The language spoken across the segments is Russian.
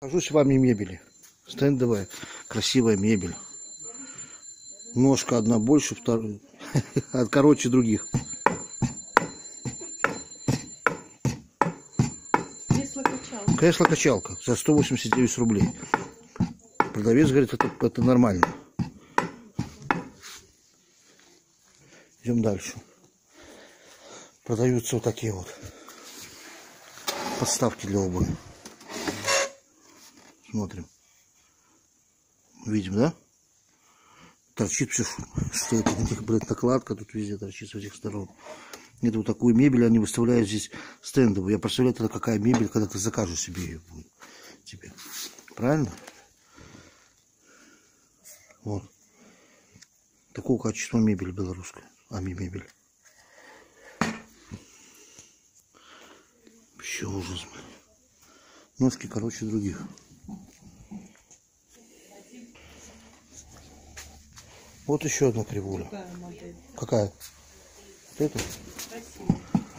Покажу с вами мебели. Стендовая, красивая мебель. Ножка одна больше, вторая короче других. Кресло-качалка за 189 рублей. Продавец говорит, это нормально. Идем дальше. Продаются вот такие вот подставки для обуви. Смотрим. Видим, да? Торчит все, что это, блядь, накладка тут везде торчит с этих сторон. Это вот такую мебель они выставляют здесь стендовую. Я представляю, это какая мебель, когда ты закажешь себе ее будет. Тебе. Правильно? Вот. Такого качества мебель белорусская. Мебель. Вообще ужас. Ножки короче других. Вот еще одна кривуля. Какая? Вот это? Красиво.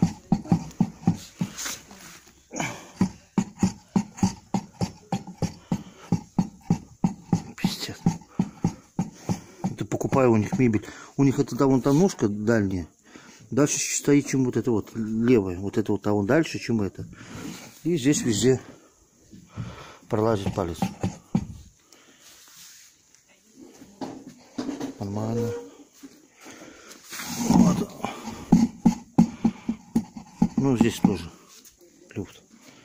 Пиздец. Это покупаю у них мебель. У них это там вон та ножка дальняя. Дальше стоит, чем вот это вот левая. Вот это вот там дальше, чем это. И здесь везде пролазит палец. Нормально. Вот. Ну, здесь тоже люфт.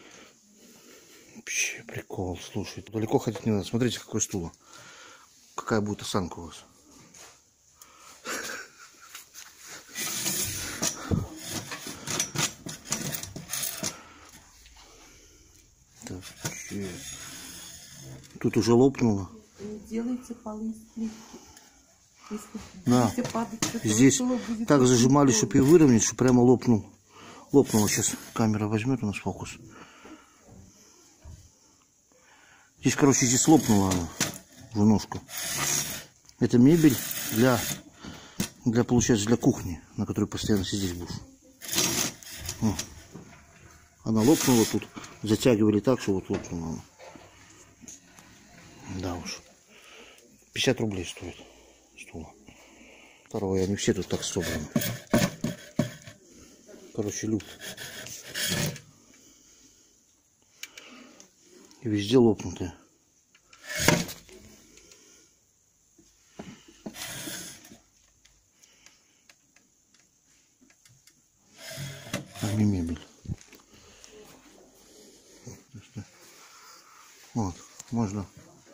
Вообще прикол, слушай. Далеко ходить не надо. Смотрите, какой стул. Какая будет осанка у вас. Тут уже лопнуло. Делайте полы из плитки. Да. Здесь так зажимали, чтобы и выровнять, что прямо лопнул. Лопнуло. Сейчас камера возьмет у нас фокус. Здесь, короче, здесь лопнула она в ножку. Это мебель для получается, для кухни, на которой постоянно сидеть будешь. Она лопнула тут. Затягивали так, что вот лопнула она. Да уж. 50 рублей стоит стула. Второе, они все тут так собраны. Короче, люфт. И везде лопнутые. Мебель. Вот, можно.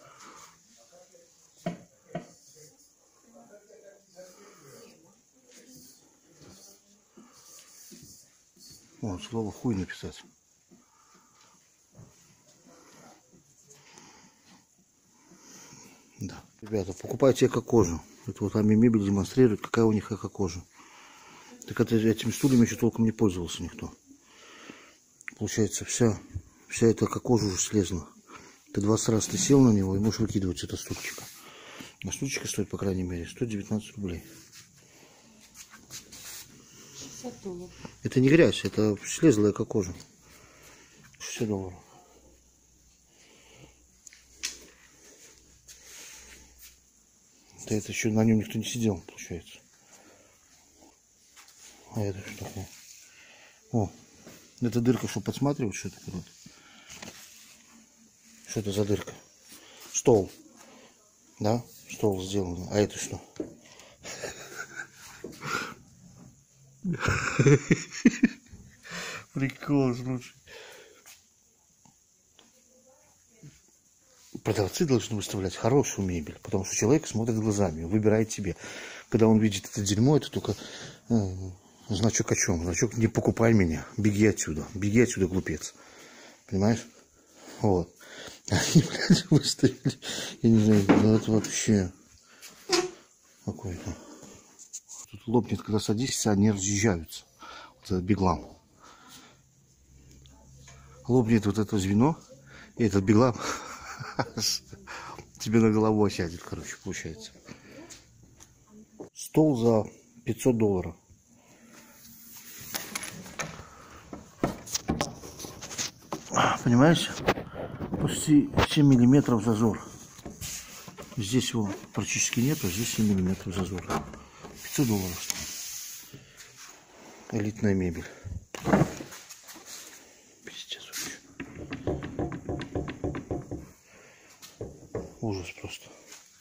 Вот, слово хуй написать. Да. Ребята, покупайте эко-кожу. Это вот мебель демонстрирует, какая у них эко-кожа. Так это этими стульями еще толком не пользовался никто. Получается, вся эта эко-кожа уже слезла. Ты 20 раз ты сел на него и можешь выкидывать это стульчика. А стульчика стоит, по крайней мере, 119 рублей. 60 долларов. Это не грязь, это слезлая эко-кожа. 60 долларов. Да это еще на нем никто не сидел, получается. А это что такое? О, это дырка, чтобы подсматривать, что это вот. Что это за дырка? Стол. Да? Стол сделан. А это что? Прикол, слушай. Продавцы должны выставлять хорошую мебель, потому что человек смотрит глазами, выбирает себе. Когда он видит это дерьмо, это только значок о чем? Значок «не покупай меня, беги отсюда, глупец». Понимаешь? Вот. Они, блядь, выставили. Я не знаю, ну это вообще какой-то. Тут лопнет, когда садишься, они разъезжаются. Вот этот беглам. Лопнет вот это звено, и этот беглам тебе на голову сядет, короче, получается. Стол за 500 долларов. Понимаешь? почти 7 миллиметров зазор. Здесь его практически нет, а здесь 7 миллиметров зазор. $500. Элитная мебель. Пиздец вообще. Ужас просто.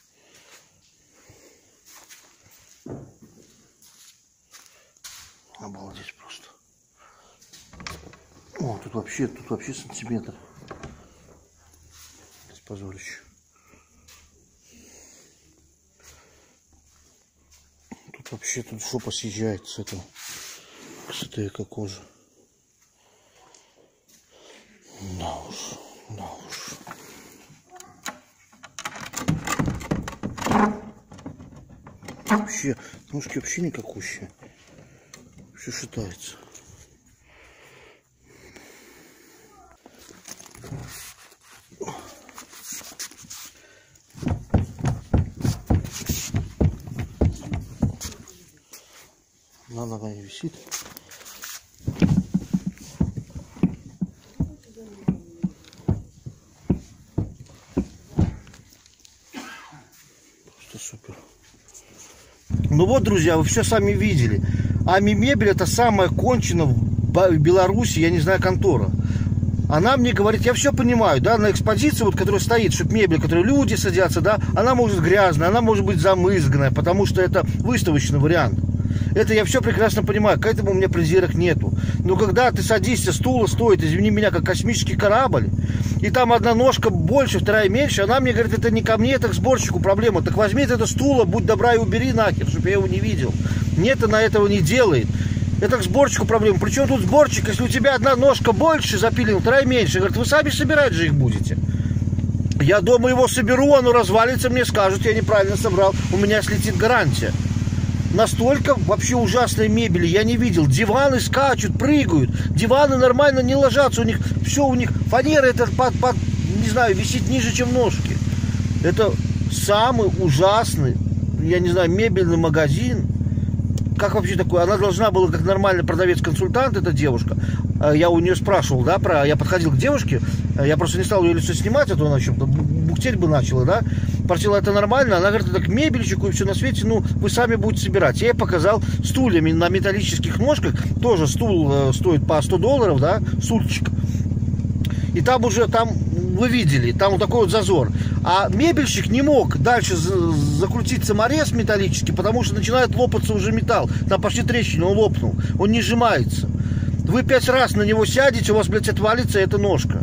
Обалдеть просто. О, тут вообще сантиметр. Позорище. Тут вообще жопа съезжает с этого, с этой эко-кожи. Да уж. Вообще, ножки вообще никакущие. Все шатается. На нога не висит. Просто супер. Ну вот, друзья, вы все сами видели. Ами Мебель — это самая кончена в Беларуси, я не знаю, контора. Она мне говорит, я все понимаю, да, на экспозиции, вот, которая стоит, чтобы мебель, в которой люди садятся, да, она может грязная, она может быть замызганная, потому что это выставочный вариант. Это я все прекрасно понимаю, к этому у меня претензий нету. Но когда ты садишься, стула стоит, извини меня, как космический корабль, и там одна ножка больше, вторая меньше, она мне говорит, это не ко мне, это к сборщику проблема. Так возьми это стула, будь добра и убери нахер, чтобы я его не видел. Нет, она этого не делает. Это к сборщику проблема. Причем тут сборщик, если у тебя одна ножка больше запилена, вторая меньше. Говорит, вы сами собирать же их будете. Я дома его соберу, оно развалится, мне скажут, я неправильно собрал, у меня слетит гарантия. Настолько вообще ужасной мебели я не видел. Диваны скачут, прыгают. Диваны нормально не ложатся. У них все, у них фанера это не знаю, висит ниже, чем ножки. Это самый ужасный, я не знаю, мебельный магазин. Как вообще такое? Она должна была, как нормальный продавец-консультант, эта девушка. Я у нее спрашивал, да, я подходил к девушке, я просто не стал ее лицо снимать, а то она что-то бухтеть бы начала, да. Спросила, это нормально? Она говорит, это к мебельщику и все на свете, ну, вы сами будете собирать. Я ей показал стульями на металлических ножках, тоже стул стоит по $100, да, стульчик. И там уже, там, вы видели, там вот такой вот зазор. А мебельщик не мог дальше закрутить саморез металлический, потому что начинает лопаться уже металл. Там почти трещина, он лопнул, он не сжимается. Вы 5 раз на него сядете, у вас, блядь, отвалится эта ножка.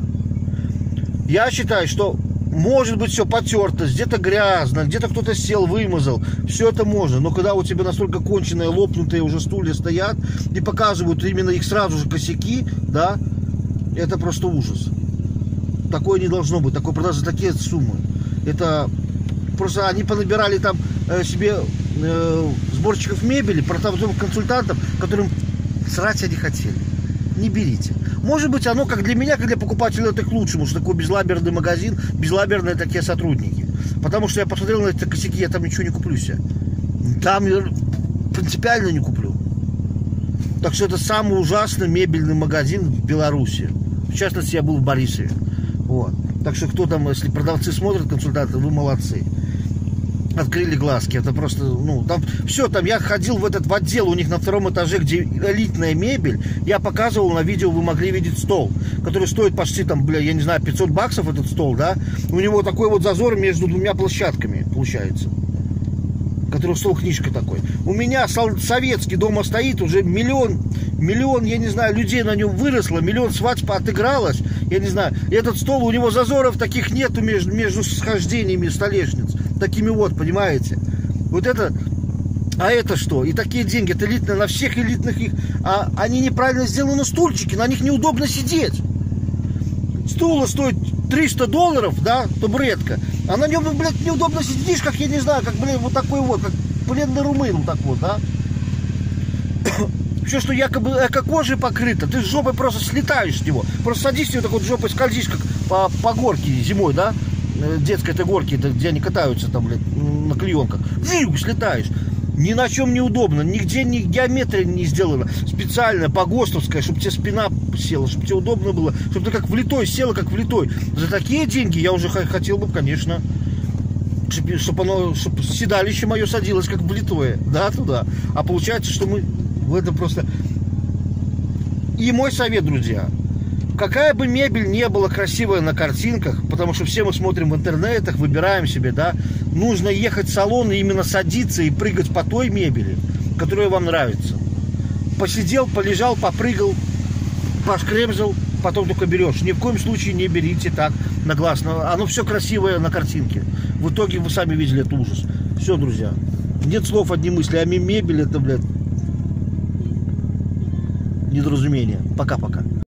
Я считаю, что может быть все потерто, где-то грязно, где-то кто-то сел, вымазал. Все это можно. Но когда у тебя настолько конченые, лопнутые уже стулья стоят и показывают именно их сразу же косяки, да, это просто ужас. Такое не должно быть, такое продаж за такие суммы. Это просто они понабирали там себе сборщиков мебели, продавцов, консультантов, которым срать они хотели. Не берите. Может быть, оно как для меня, как для покупателя, это к лучшему, что такой безлаберный магазин, безлаберные такие сотрудники. Потому что я посмотрел на эти косяки, я там ничего не куплю себе. Там я принципиально не куплю. Так что это самый ужасный мебельный магазин в Беларуси. В частности, я был в Борисове. Вот. Так что кто там, если продавцы смотрят, консультанты, вы молодцы. Открыли глазки, это просто, ну, там все, там я ходил в отдел у них на 2-м этаже, где элитная мебель, я показывал на видео, вы могли видеть стол, который стоит почти там, бля, я не знаю, $500 этот стол, да, у него такой вот зазор между двумя площадками получается, который стол-книжка такой. У меня советский дома стоит, уже миллион, я не знаю, людей на нем выросло, миллион свадьб отыгралось, я не знаю, и этот стол, у него зазоров таких нету между схождениями столешниц. Такими вот, понимаете? Вот это, а это что? И такие деньги, это элитные, на всех элитных их, а они неправильно сделаны стульчики, на них неудобно сидеть. Стула стоит $300, да, табуретка, а на нем, блядь, неудобно сидишь, как, я не знаю, как, блин, вот такой вот, как пленный румын, вот так вот, да. Все, что якобы эко-кожей покрыто, ты с жопой просто слетаешь с него. Просто садишься, вот так вот жопой скользишь, как по горке зимой, да. Детской этой горки, где они катаются там, блядь, на клеенках. Слетаешь. Ни на чем не удобно, нигде ни геометрия не сделана специально, по ГОСТовская, чтобы тебе спина села, чтобы тебе удобно было, чтобы ты как влитой села, как влитой. За такие деньги я уже хотел бы, конечно, чтобы седалище мое садилось как влитое, да, туда. А получается, что мы в этом просто... И мой совет, друзья, какая бы мебель не была красивая на картинках, потому что все мы смотрим в интернетах, выбираем себе, да, нужно ехать в салон и именно садиться и прыгать по той мебели, которая вам нравится. Посидел, полежал, попрыгал, пошкремзал, потом только берешь. Ни в коем случае не берите так на глаз. Оно все красивое на картинке. В итоге вы сами видели, это ужас. Все, друзья. Нет слов, одни мысли. А мебель это, блядь, недоразумение. Пока-пока.